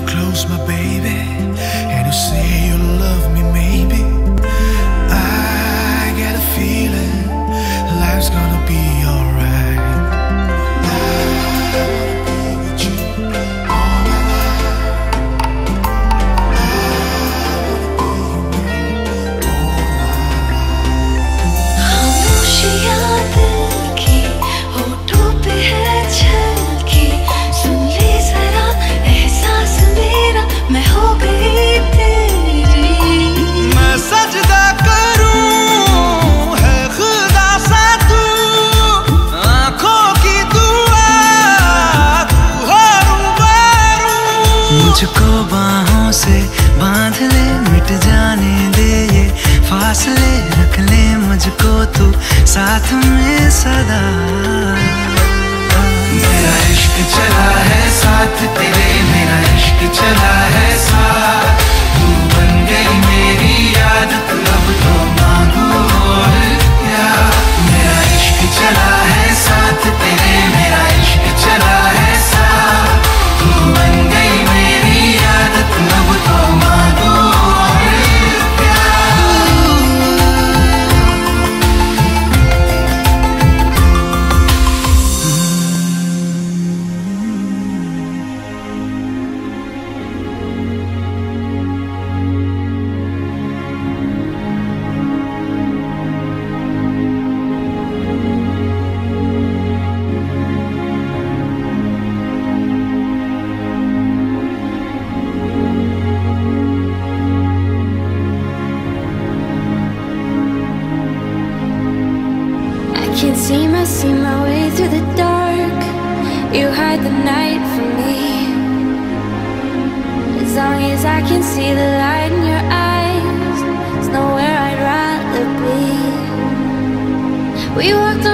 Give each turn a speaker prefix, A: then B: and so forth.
A: close, my baby, and you say you love me, maybe. I get a feeling life's gonna be alright.
B: मुझको बाहों से बांध ले, मिट जाने दे ये फासले, रख ले मुझको तू साथ में सदा।
A: मेरा इश्क चला है साथ तेरे, मेरा इश्क चला है साथ, तू बन गई मेरी आदत, अब तो मांगू और क्या। मेरा इश्क चला है साथ तेरे, मेरा इश्क चला है साथ, तू बन गई मेरी आदत, अब तो मांगू और क्या।
C: Can't see my way through the dark. You hide the night from me. As long as I can see the light in your eyes, there's nowhere I'd rather be. We walked